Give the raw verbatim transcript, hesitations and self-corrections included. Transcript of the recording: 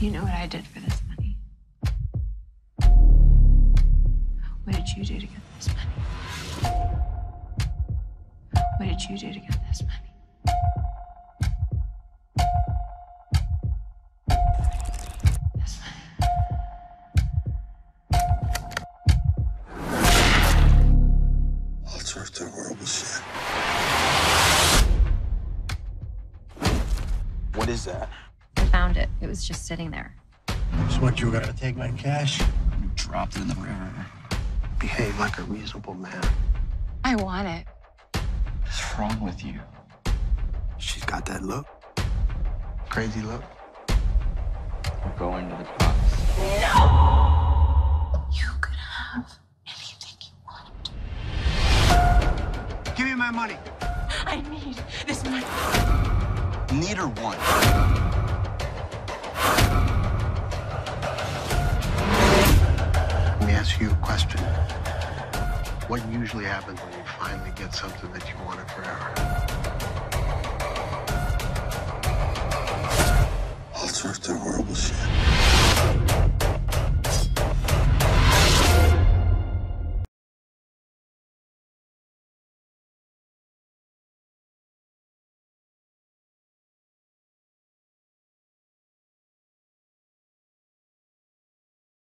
Do you know what I did for this money? What did you do to get this money? What did you do to get this money? This money. All sorts of horrible shit. What is that? I found it. It was just sitting there. So what, you were gonna take my cash? You dropped it in the river. Behave like a reasonable man. I want it. What's wrong with you? She's got that look. Crazy look. We're going to the cops. You could have anything you want. Give me my money. I need this money. Neither one. Let me ask you a question. What usually happens when you finally get something that you wanted forever? All sorts of horrible shit.